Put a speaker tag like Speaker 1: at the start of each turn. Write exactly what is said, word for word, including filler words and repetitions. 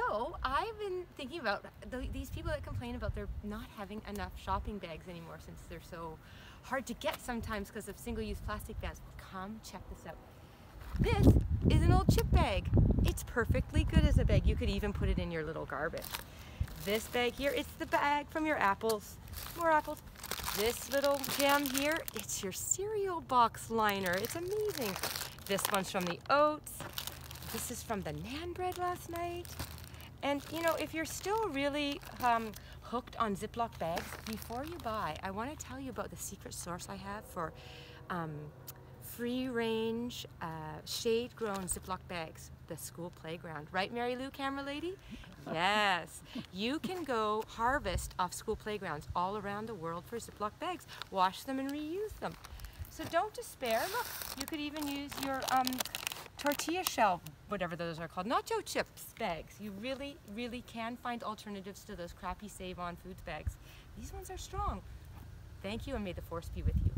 Speaker 1: So I've been thinking about th these people that complain about they're not having enough shopping bags anymore since they're so hard to get sometimes because of single-use plastic bags. Well, come check this out. This is an old chip bag. It's perfectly good as a bag. You could even put it in your little garbage. This bag here, it's the bag from your apples. More apples. This little gem here, it's your cereal box liner. It's amazing. This one's from the oats. This is from the naan bread last night. And you know, if you're still really um, hooked on Ziploc bags, before you buy, I want to tell you about the secret source I have for um, free-range, uh, shade-grown Ziploc bags, the school playground. Right, Mary Lou, camera lady? Yes. You can go harvest off school playgrounds all around the world for Ziploc bags. Wash them and reuse them. So don't despair. Look, you could even use your um, tortilla shell, whatever those are called, nacho chips bags. You really, really can find alternatives to those crappy Save On Foods bags. These ones are strong. Thank you, and may the force be with you.